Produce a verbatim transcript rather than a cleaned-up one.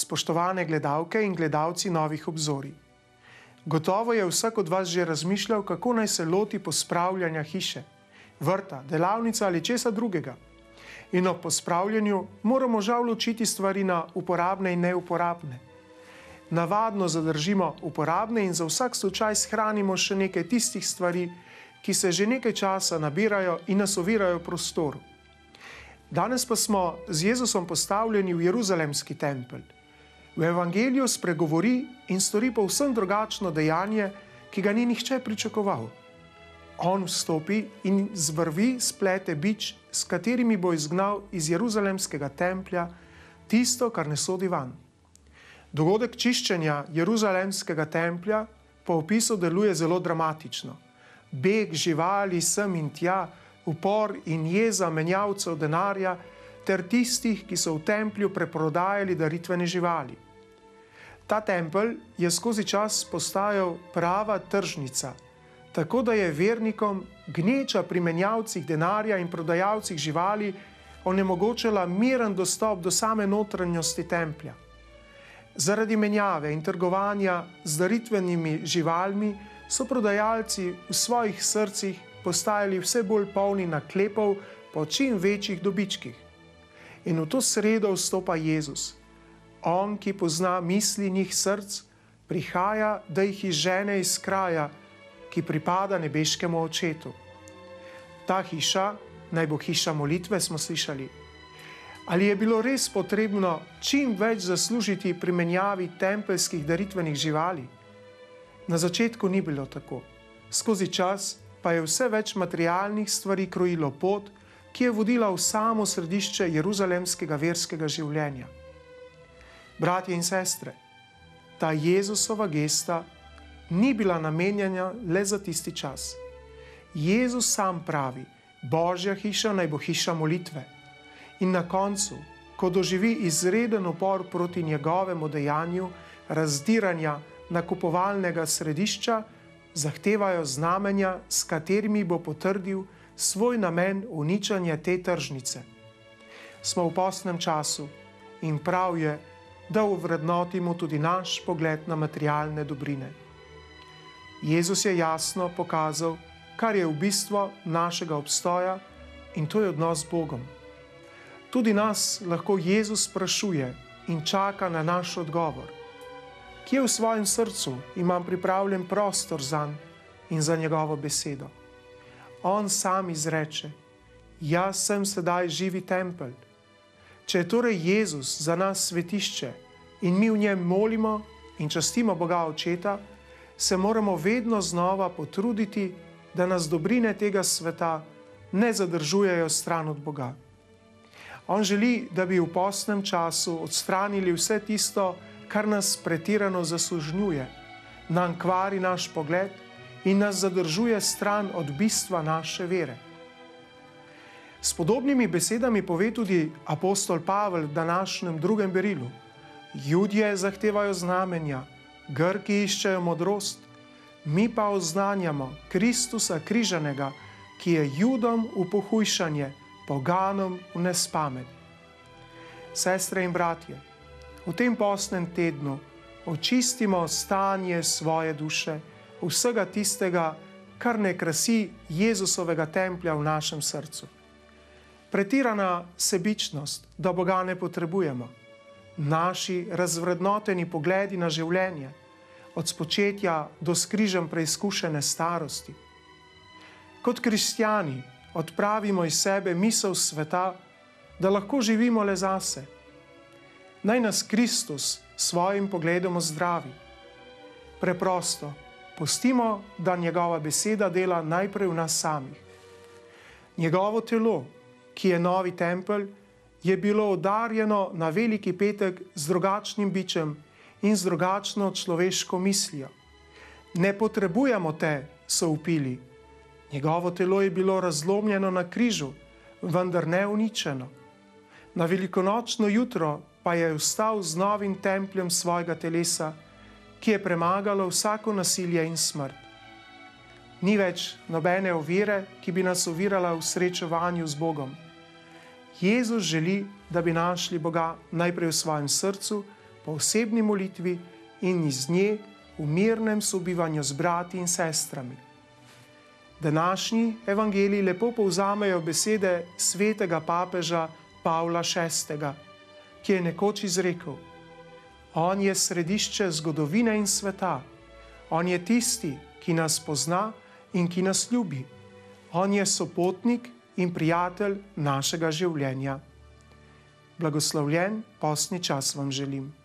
spoštovane gledalke in gledalci Novih obzorij. Gotovo je vsak od vas že razmišljal, kako naj se loti pospravljanja hiše, vrta, delavnica ali česa drugega. In ob pospravljanju moramo žal ločiti stvari na uporabne in neuporabne. Navadno zadržimo uporabne in za vsak slučaj shranimo še nekaj tistih stvari, ki se že nekaj časa nabirajo in nas ovirajo v prostoru. Danes pa smo z Jezusom postavljeni v Jeruzalemski tempelj. V evangeliju spregovori in stori povsem drugačno dejanje, ki ga ni nihče pričakoval. On vstopi in z vrvi splete bič, s katerimi bo izgnal iz Jeruzalemskega templja tisto, kar ne sodi van. Dogodek čiščenja Jeruzalemskega templja po opisu deluje zelo dramatično. Beg živali sem in tja, upor in jeza menjavcev denarja ter tistih, ki so v templju preprodajali daritvene živali. Ta tempelj je skozi čas postajal prava tržnica, tako da je vernikom gneča pri menjavcih denarja in prodajalcih živali onemogočala miren dostop do same notranjosti templja. Zaradi menjave in trgovanja z daritvenimi živalmi so prodajalci v svojih srcih postajali vse bolj polni naklepov po čim večjih dobičkih. In v to sredo vstopa Jezus. On, ki pozna misli njih src, prihaja, da jih izžene iz kraja, ki pripada nebeškemu Očetu. Ta hiša, naj bo hiša molitve, smo slišali. Ali je bilo res potrebno čim več zaslužiti pri menjavi tempeljskih daritvenih živali? Na začetku ni bilo tako. Skozi čas pa je vse več materialnih stvari krojilo pot, ki je vodila v samo središče jeruzalemskega verskega življenja. Bratje in sestre, ta Jezusova gesta ni bila namenjena le za tisti čas. Jezus sam pravi, Božja hiša naj bo hiša molitve. In na koncu, ko doživi izreden upor proti njegovemu dejanju razdiranja nakupovalnega središča, zahtevajo znamenja, s katerimi bo potrdil svoj namen uničanja te tržnice. Smo v postnem času in prav je, da ovrednotimo tudi naš pogled na materialne dobrine. Jezus je jasno pokazal, kar je v bistvu našega obstoja, in to je odnos z Bogom. Tudi nas lahko Jezus sprašuje in čaka na naš odgovor. Kje v svojem srcu imam pripravljen prostor zanj in za njegovo besedo? On sam izreče, jaz sem sedaj živi tempelj. Če je torej Jezus za nas svetišče in mi v njem molimo in častimo Boga Očeta, se moramo vedno znova potruditi, da nas dobrine tega sveta ne zadržujejo stran od Boga. On želi, da bi v postnem času odstranili vse tisto, kar nas pretirano zaslužnjuje, nam kvari naš pogled in nas zadržuje stran od bistva naše vere. S podobnimi besedami pove tudi apostol Pavel v današnjem drugem berilu. Judje zahtevajo znamenja, Grki iščejo modrost, mi pa oznanjamo Kristusa križanega, ki je Judom v pohujšanje, poganom v nespamet. Sestre in bratje, v tem postnem tednu očistimo stanje svoje duše, vsega tistega, kar ne krasi Jezusovega templja v našem srcu. Pretirana sebičnost, da Boga ne potrebujemo, naši razvrednoteni pogledi na življenje, od spočetja do skrižem preizkušene starosti. Kot kristjani odpravimo iz sebe misel sveta, da lahko živimo le zase. Naj nas Kristus svojim pogledom ozdravi. Preprosto, pustimo, da njegova beseda dela najprej v nas samih. Njegovo telo, ki je novi tempelj, je bilo udarjeno na veliki petek z drugačnim bičem in z drugačno človeško mislijo. Ne potrebujemo te, so vpili. Njegovo telo je bilo razlomljeno na križu, vendar ne uničeno. Na velikonočno jutro pa je vstal z novim templjem svojega telesa, ki je premagalo vsako nasilje in smrt. Ni več nobene ovire, ki bi nas ovirala v srečevanju z Bogom. Jezus želi, da bi našli Boga najprej v svojem srcu, po osebni molitvi in iz nje v mirnem sobivanju z brati in sestrami. Današnji evangeliji lepo povzamejo besede svetega papeža Pavla šestega, ki je nekoč izrekel: On je središče zgodovine in sveta, on je tisti, ki nas pozna in ki nas ljubi. On je sopotnik in prijatelj našega življenja. Blagoslovljen postni čas vam želim.